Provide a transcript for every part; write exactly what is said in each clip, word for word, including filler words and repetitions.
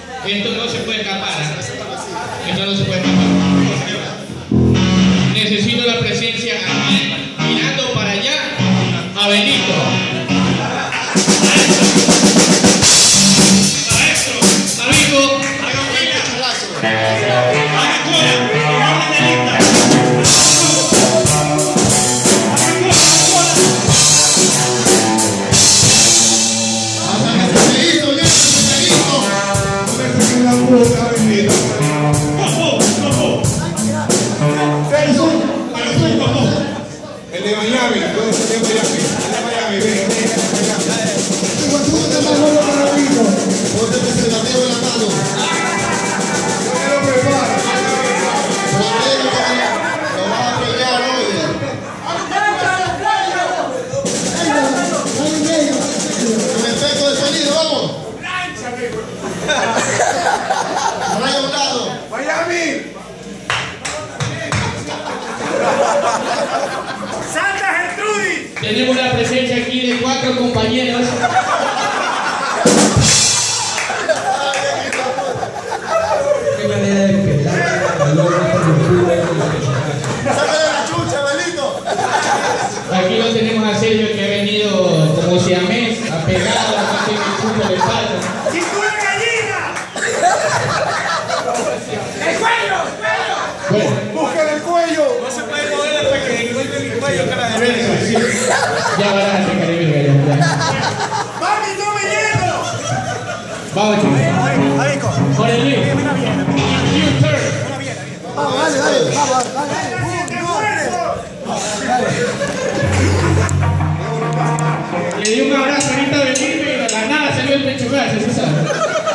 Esto no se puede escapar. ¿eh? Esto no se puede escapar. Necesito la presencia aquí, mirando para allá, a Benito. Maestro, amigo, el de Miami, todo ese tiempo ya aquí. El de Miami, ven, ven, ven. Ponte preservativo en la mano. Yo lo preparo. Lo vas a pelear hoy. Con efecto de sonido, vamos. Ahora a un lado. Miami. ¡Santa Gertrudis! Tenemos la presencia aquí de cuatro compañeros. Qué manera de pelar valor Sácale la chucha, Belito. Aquí lo tenemos a Sergio, que ha venido como siamés, a pegar a que el fútbol le falta. ¡Cintura de gallina! ¡El cuello! ¡El cuello! Bueno, Busca el cuello. No se puede mover el pequeño, no hay el cuello, cara de verga. ya verás a sacar el verga, ya. ¡Mami, no me llevo! Vamos, chicos. Arico. Por el link. You turn. Vamos, dale, dale, vamos, dale. Le di un abrazo ahorita a venirme y de la nada salió el pechugazo, ¿sí sabes?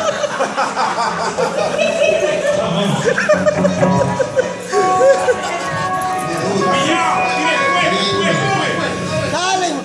Dale.